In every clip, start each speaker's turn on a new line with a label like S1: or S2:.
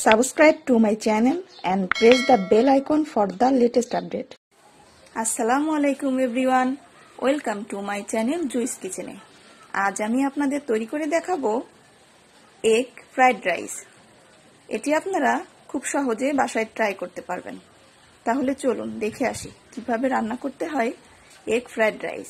S1: Subscribe to my channel and press the bell icon for the latest update. Assalamu alaikum everyone. Welcome to my channel Juice Kitchen. আজ আমি আপনাদের তৈরি করে দেখাবো egg fried rice. এটি আপনারা খুব সহজে বাসায় ট্রাই করতে পারবেন। তাহলে চলুন দেখে আসি কিভাবে রান্না করতে হয় egg fried rice.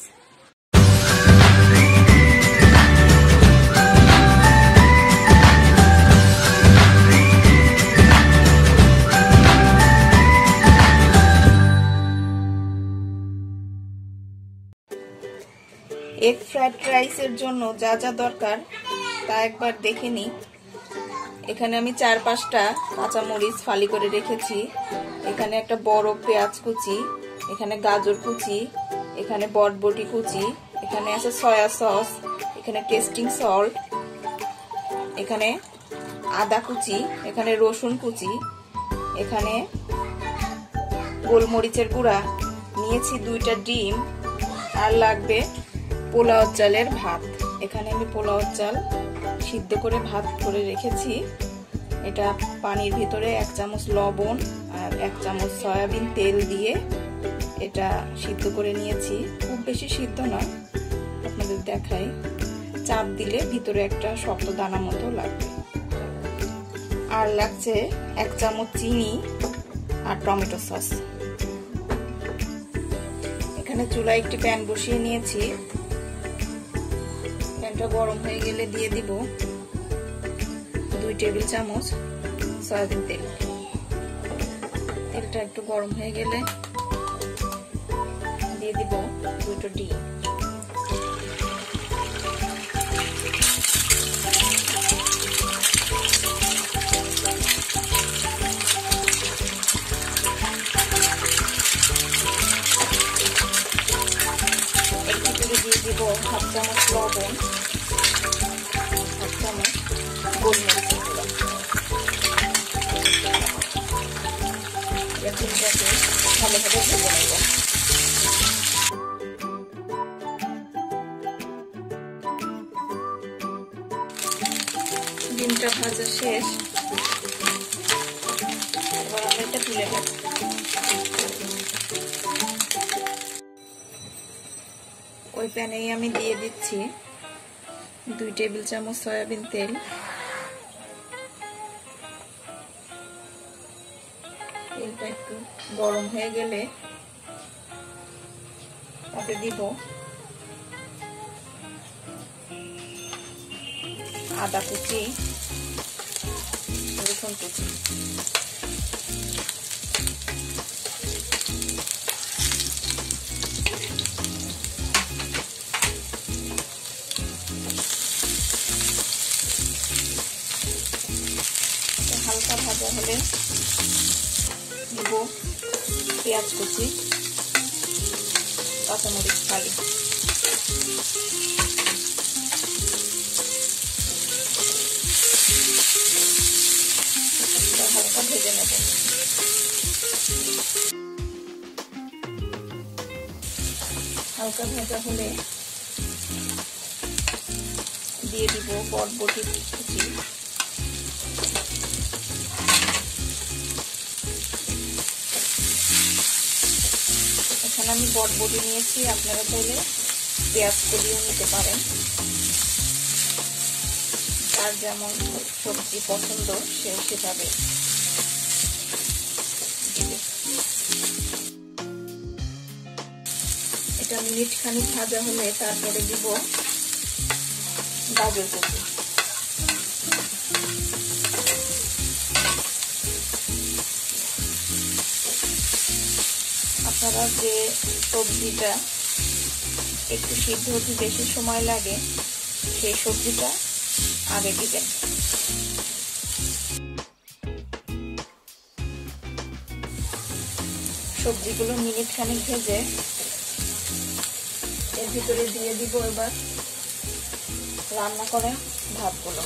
S1: Egg fried রাইসের জন্য যা যা দরকার তা একবার দেখে নিই। এখানে আমি 4-5টা কাঁচামরিচ ফালি করে রেখেছি। এখানে একটা বড় পেঁয়াজ কুচি, এখানে গাজর কুচি, এখানে বটবটি কুচি, এখানে আছে সয়া সস, এখানে টেস্টিং সল্ট, এখানে আদা কুচি, এখানে রসুন কুচি, এখানে গোলমরিচের গুঁড়া, নিয়েছি 2টা ডিম, আর লাগবে পোলাও চালের ভাত। এখানে আমি পোলাও চাল সিদ্ধ করে ভাত করে রেখেছি। এটা পানির ভিতরে 1 চামচ লবণ আর 1 চামচ সয়াবিন তেল দিয়ে এটা সিদ্ধ করে নিয়েছি। খুব বেশি সিদ্ধ নয়, আপনাদের দেখাই। চাপ দিলে ভিতরে একটা শক্ত দানা মতো লাগবে। আর লাগছে 1 চামচ চিনি আর টমেটো সস। এখানে চুলায় একটি প্যান বসিয়ে নিয়েছি। প্যানটা গরম হয়ে গেলে দিয়ে দিব 2 টেবিল চামচ সয়াবিন তেল। তেলটা একটু গরম হয়ে গেলে দিয়ে দিব 2টো ডিম। দিয়ে দিব 1/2 চামচ লবণ, 1 চামচ গোলমরিচের গুঁড়া। ডিমটাকে ভালোভাবে ভেজে নেব। ডিমটা ভাজা শেষ, এবার আমরা এটা তুলে নেব। ওই প্যানেই আমি দিয়ে দিচ্ছি 2 টেবিল চামচ সয়াবিন তেল। তেলটা একটু গরম হয়ে গেলে তাতে দিব আদা কুচি, রসুন কুচি, হালকা ভাজা হলে দিব পেঁয়াজ কুচি, কাঁচামরিচ ফালি। হালকা ভেজে নেব। হালকা ভাজা হলে দিয়ে দিব বটবটি কুচি, এখানে আমি বটবটি নিয়েছি, আপনারা চাইলে পেঁয়াজ কলিও নিতে পারেন। আর যেমন সবজি পছন্দ সে সেভাবে। এটা মিনিট খানিক ভাজা হলে তারপরে দিব গাজর কুচি। আপনারা যে সবজিটা একটু সিদ্ধ হতে বেশি সময় লাগে সেই সবজিটা আগে দিবেন। সবজিগুলো মিনিট খানিক ভেজে এর ভিতরে দিয়ে দিব এবার রান্না করা ভাতগুলো।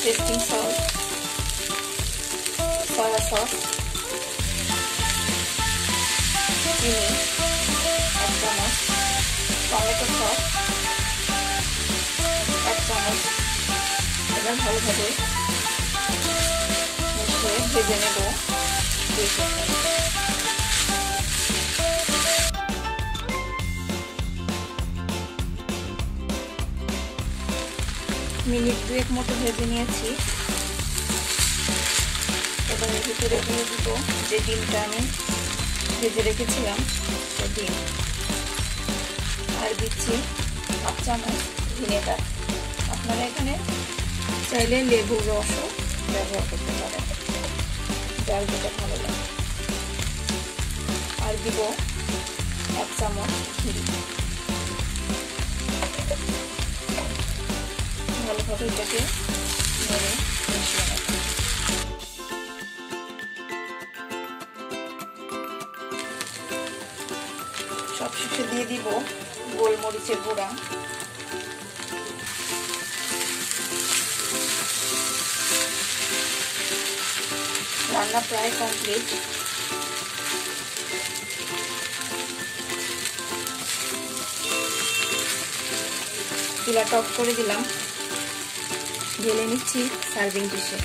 S1: টেস্টিং সল্ট, সয়া সস, চিনি 1 চামচ, টমেটো সস 1 চামচ। এবার ভালোভাবে মিশিয়ে ভেজে নেব 2 মিনিট 2 মতো ভেজে নিয়েছি। এবার এর ভিতরে দিয়ে দিব যে ডিমটা আমি ভেজে রেখেছিলাম সেই ডিম, আর দিচ্ছি 1 চামচ ভিনেগার। আপনারা এখানে চাইলে লেবুর রসও ব্যবহার করতে পারেন, যার যেটা ভালো লাগে। আর দিব 1 চামচ ঘি। ভালোভাবে এটাকে নেড়ে মিশিয়ে নেব। সবশেষে দিয়ে দিব গোলমরিচের গুঁড়া, রান্না প্রায় কমপ্লিট। চুলাটা অফ করে দিলাম, ঢেলে নিচ্ছি সার্ভিং ডিশে।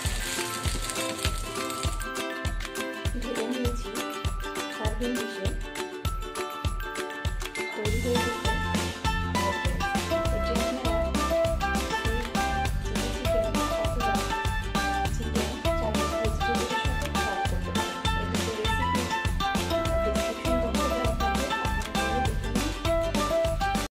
S1: ঢেলে নিয়েছি সার্ভিং ডিশে।